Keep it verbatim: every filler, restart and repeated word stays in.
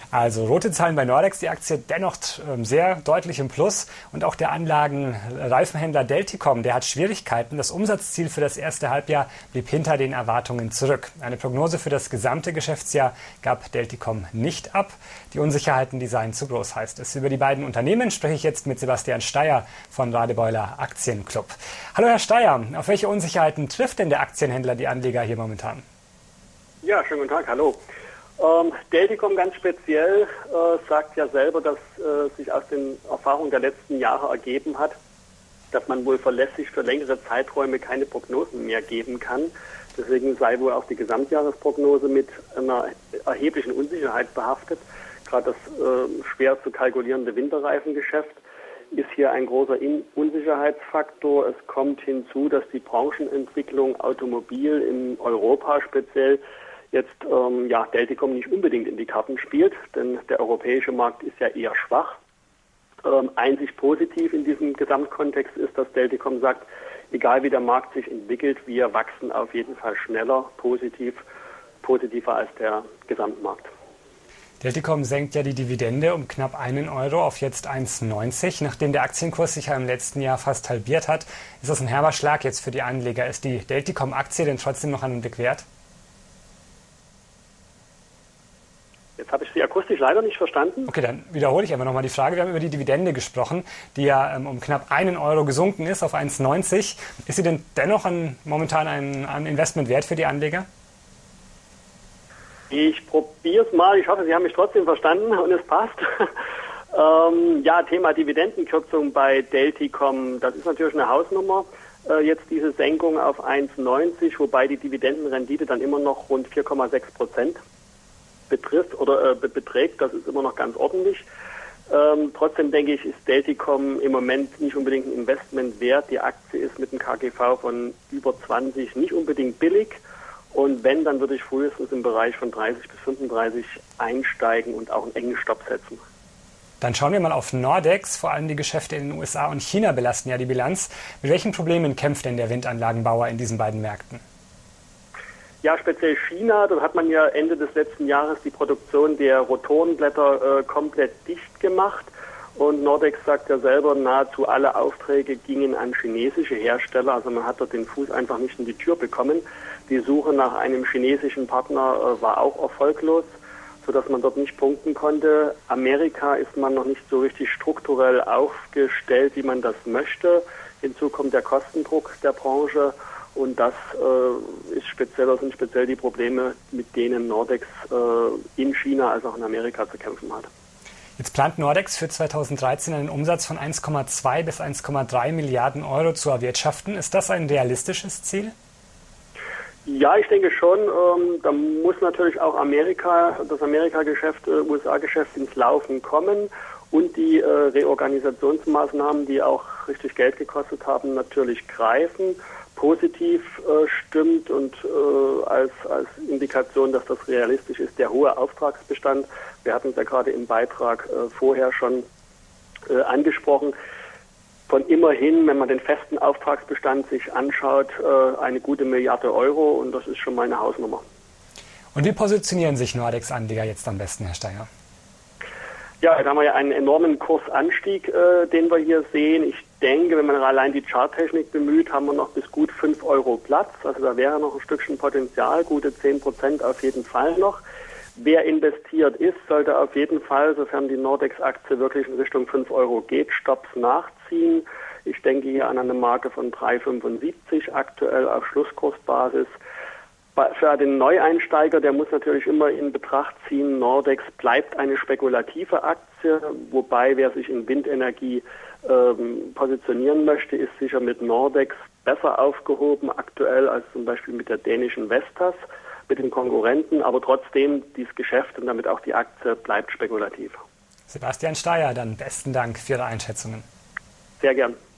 Also rote Zahlen bei Nordex, die Aktie dennoch sehr deutlich im Plus. Und auch der Anlagen-Reifenhändler Delticom, der hat Schwierigkeiten. Das Umsatzziel für das erste Halbjahr blieb hinter den Erwartungen zurück. Eine Prognose für das gesamte Geschäftsjahr gab Delticom nicht ab. Die Unsicherheiten, die seien zu groß, heißt es. Über die beiden Unternehmen spreche ich jetzt mit Sebastian Steyer von Radebeuler Aktienclub. Hallo Herr Steyer, auf welche Unsicherheiten trifft denn der Aktienhändler die Anleger hier momentan? Ja, schönen guten Tag, hallo. Ähm, Delticom ganz speziell äh, sagt ja selber, dass äh, sich aus den Erfahrungen der letzten Jahre ergeben hat, dass man wohl verlässlich für längere Zeiträume keine Prognosen mehr geben kann. Deswegen sei wohl auch die Gesamtjahresprognose mit einer erheblichen Unsicherheit behaftet. Gerade das äh, schwer zu kalkulierende Winterreifengeschäft ist hier ein großer In- Unsicherheitsfaktor. Es kommt hinzu, dass die Branchenentwicklung Automobil in Europa speziell jetzt ähm, ja, Delticom nicht unbedingt in die Karten spielt, denn der europäische Markt ist ja eher schwach. Ähm, einzig positiv in diesem Gesamtkontext ist, dass Delticom sagt, egal wie der Markt sich entwickelt, wir wachsen auf jeden Fall schneller, positiv, positiver als der Gesamtmarkt. Delticom senkt ja die Dividende um knapp einen Euro auf jetzt eins neunzig. Nachdem der Aktienkurs sich ja im letzten Jahr fast halbiert hat, ist das ein herber Schlag jetzt für die Anleger. Ist die Delticom-Aktie denn trotzdem noch einen Blick wert? Jetzt habe ich Sie akustisch leider nicht verstanden. Okay, dann wiederhole ich einfach nochmal die Frage. Wir haben über die Dividende gesprochen, die ja ähm, um knapp einen Euro gesunken ist auf eins neunzig. Ist sie denn dennoch ein, momentan ein, ein Investment wert für die Anleger? Ich probiere es mal. Ich hoffe, Sie haben mich trotzdem verstanden und es passt. ähm, ja, Thema Dividendenkürzung bei Delticom, das ist natürlich eine Hausnummer. Äh, jetzt diese Senkung auf eins neunzig, wobei die Dividendenrendite dann immer noch rund vier Komma sechs Prozent betrifft oder äh, beträgt. Das ist immer noch ganz ordentlich. Ähm, trotzdem denke ich, ist Delticom im Moment nicht unbedingt ein Investment wert. Die Aktie ist mit einem K G V von über zwanzig nicht unbedingt billig. Und wenn, dann würde ich frühestens im Bereich von dreißig bis fünfunddreißig einsteigen und auch einen engen Stopp setzen. Dann schauen wir mal auf Nordex. Vor allem die Geschäfte in den U S A und China belasten ja die Bilanz. Mit welchen Problemen kämpft denn der Windanlagenbauer in diesen beiden Märkten? Ja, speziell China. Dort hat man ja Ende des letzten Jahres die Produktion der Rotorenblätter äh, komplett dicht gemacht. Und Nordex sagt ja selber, nahezu alle Aufträge gingen an chinesische Hersteller. Also man hat dort den Fuß einfach nicht in die Tür bekommen. Die Suche nach einem chinesischen Partner äh, war auch erfolglos, sodass man dort nicht punkten konnte. Amerika ist man noch nicht so richtig strukturell aufgestellt, wie man das möchte. Hinzu kommt der Kostendruck der Branche. Und das äh, ist speziell, das sind speziell die Probleme, mit denen Nordex äh, in China als auch in Amerika zu kämpfen hat. Jetzt plant Nordex für zweitausenddreizehn einen Umsatz von eins Komma zwei bis eins Komma drei Milliarden Euro zu erwirtschaften. Ist das ein realistisches Ziel? Ja, ich denke schon. Ähm, da muss natürlich auch Amerika, das Amerika-Geschäft, äh, U S A-Geschäft ins Laufen kommen und die äh, Reorganisationsmaßnahmen, die auch richtig Geld gekostet haben, natürlich greifen. Positiv äh, stimmt und äh, als, als Indikation, dass das realistisch ist, der hohe Auftragsbestand. Wir hatten es ja gerade im Beitrag äh, vorher schon äh, angesprochen. Von immerhin, wenn man den festen Auftragsbestand sich anschaut, äh, eine gute Milliarde Euro und das ist schon mal eine Hausnummer. Und wie positionieren sich Nordex-Anleger jetzt am besten, Herr Steyer? Ja, jetzt haben wir ja einen enormen Kursanstieg, äh, den wir hier sehen. Ich denke, wenn man allein die Charttechnik bemüht, haben wir noch bis gut fünf Euro Platz. Also da wäre noch ein Stückchen Potenzial, gute zehn Prozent auf jeden Fall noch. Wer investiert ist, sollte auf jeden Fall, sofern die Nordex-Aktie wirklich in Richtung fünf Euro geht, Stopps nachziehen. Ich denke hier an eine Marke von drei Komma fünfundsiebzig aktuell auf Schlusskursbasis. Für den Neueinsteiger, der muss natürlich immer in Betracht ziehen, Nordex bleibt eine spekulative Aktie, wobei wer sich in Windenergie ähm, positionieren möchte, ist sicher mit Nordex besser aufgehoben aktuell als zum Beispiel mit der dänischen Vestas, mit den Konkurrenten, aber trotzdem dieses Geschäft und damit auch die Aktie bleibt spekulativ. Sebastian Steyer, dann besten Dank für Ihre Einschätzungen. Sehr gern.